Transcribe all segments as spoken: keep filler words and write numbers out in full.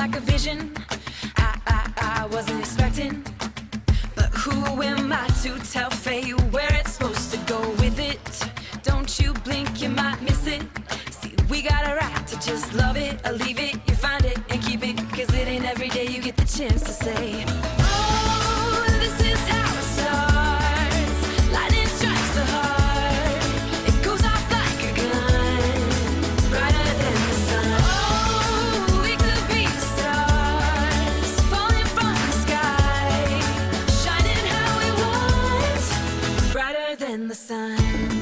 like a vision I, I, I wasn't expecting. But who am I to tell fate where it's supposed to go with it? Don't you blink, you might miss it. See, we got a right to just love it or leave it. You find it and keep it, cause it ain't every day you get the chance to say, oh, this is how it starts. Lightning strikes the heart. It goes off like a gun, brighter than the sun. Oh, we could be stars falling from the sky, shining how we want, brighter than the sun.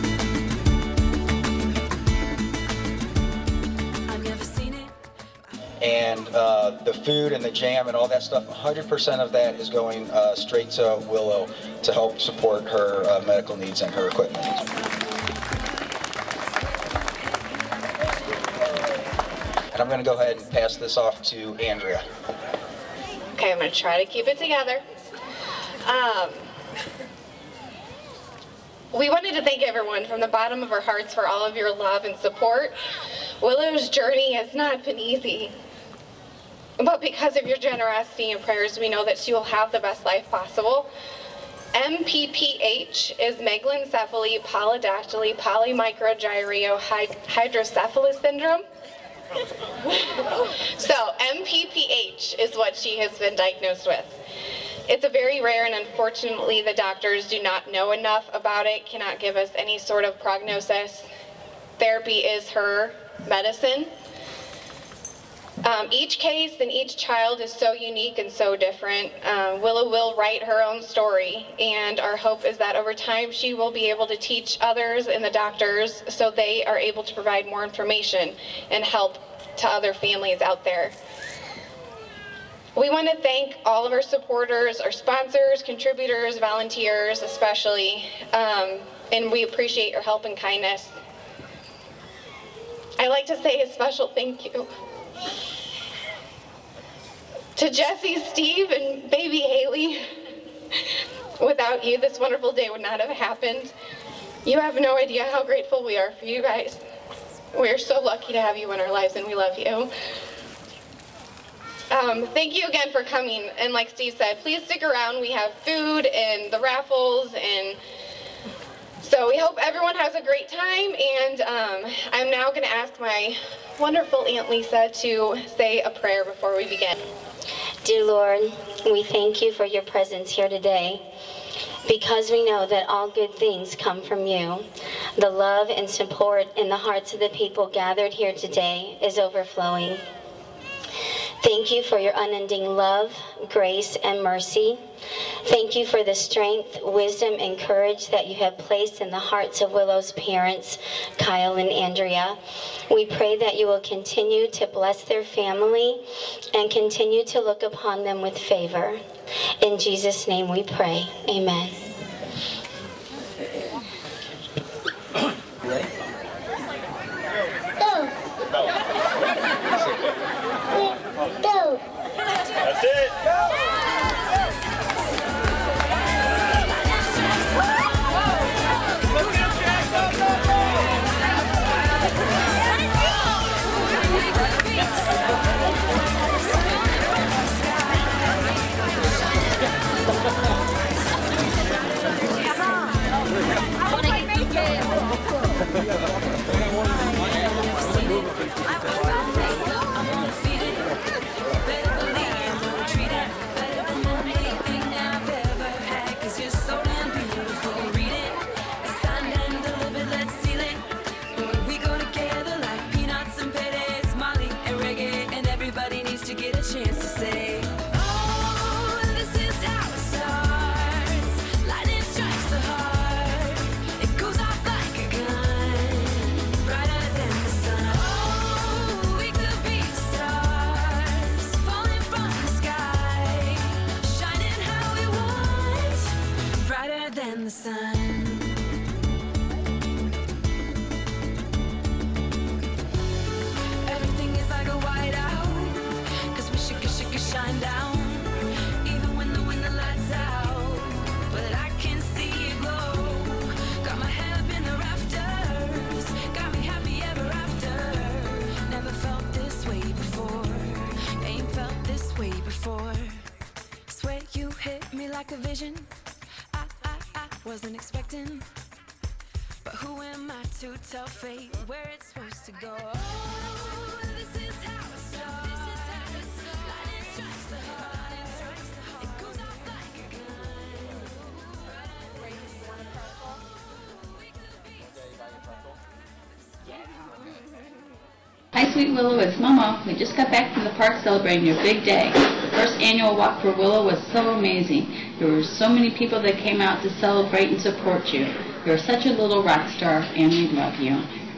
And uh, the food and the jam and all that stuff, one hundred percent of that is going uh, straight to Willow to help support her uh, medical needs and her equipment. And I'm going to go ahead and pass this off to Andrea. Okay, I'm going to try to keep it together. Um, we wanted to thank everyone from the bottom of our hearts for all of your love and support. Willow's journey has not been easy. But because of your generosity and prayers, we know that she will have the best life possible. M P P H is megalencephaly polydactyly polymicrogyrio hydrocephalus syndrome. So M P P H is what she has been diagnosed with. It's a very rare, and unfortunately the doctors do not know enough about it, cannot give us any sort of prognosis. Therapy is her medicine. Um, each case and each child is so unique and so different. Um, Willow will write her own story, and our hope is that over time she will be able to teach others and the doctors so they are able to provide more information and help to other families out there. We want to thank all of our supporters, our sponsors, contributors, volunteers especially, um, and we appreciate your help and kindness. I'd like to say a special thank you to Jesse, Steve, and baby Haley. Without you, this wonderful day would not have happened. You have no idea how grateful we are for you guys. We are so lucky to have you in our lives, and we love you. Um, thank you again for coming, and like Steve said, please stick around. We have food and the raffles, and so we hope everyone has a great time, and um, I'm now going to ask my wonderful Aunt Lisa to say a prayer before we begin. Dear Lord, we thank you for your presence here today, because we know that all good things come from you. The love and support in the hearts of the people gathered here today is overflowing. Thank you for your unending love, grace, and mercy. Thank you for the strength, wisdom, and courage that you have placed in the hearts of Willow's parents, Kyle and Andrea. We pray that you will continue to bless their family and continue to look upon them with favor. In Jesus' name we pray. Amen. Go. That's it. Go. To get a chance to say, oh, this is how it starts. Lightning strikes the heart. It goes off like a gun, brighter than the sun. Oh, we could be stars falling from the sky, shining how we want, brighter than the sun. Everything is like a whiteout. Shine down, even when the when the lights out. But I can see it glow. Got my head up in the rafters. Got me happy ever after. Never felt this way before. Ain't felt like a vision I, I, I wasn't expecting. But who am I to tell fate where it's supposed to go? Oh, this is how it starts. Lightning strikes the heart. It goes off like a gun. Hi, Sweet Willow, it's Mama. We just got back from the park celebrating your big day. The first annual Walk for Willow was so amazing. There were so many people that came out to celebrate and support you. You're such a little rock star, and we love you.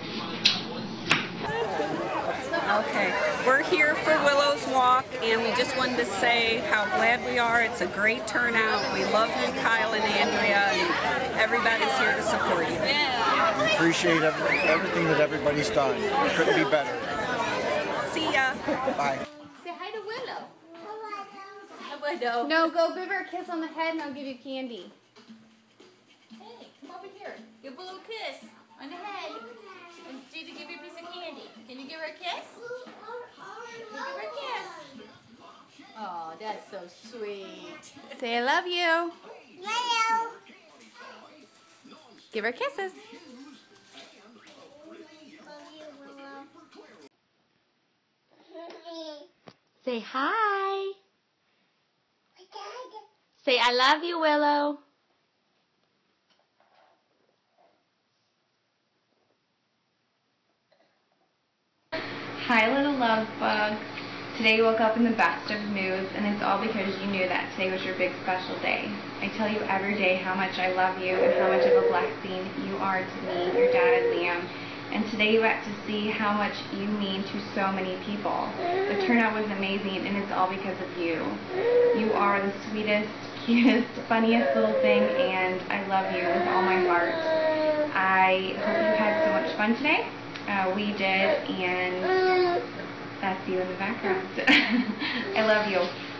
Okay, we're here for Willow's Walk, and we just wanted to say how glad we are. It's a great turnout. We love you, Kyle and Andrea, and everybody's here to support you. We appreciate every, everything that everybody's done. Couldn't be better. See ya. Bye. Say hi to Willow. Willow. No, go give her a kiss on the head and I'll give you candy. Hey, come over here. Give Willow a kiss on the head. And Gigi, give you a piece of candy. Can you give her a kiss? Give her a kiss. Oh, that's so sweet. Say I love you. Love you. Give her kisses. Say hi. Say I love you, Willow. Hi, little love bug. Today you woke up in the best of moods, and it's all because you knew that today was your big special day. I tell you every day how much I love you and how much of a blessing you are to me, your dad, and Liam. And today you got to see how much you mean to so many people. The turnout was amazing, and it's all because of you. You are the sweetest, cutest, funniest little thing, and I love you with all my heart. I hope you had so much fun today. Uh, we did, and that's you in the background. I love you.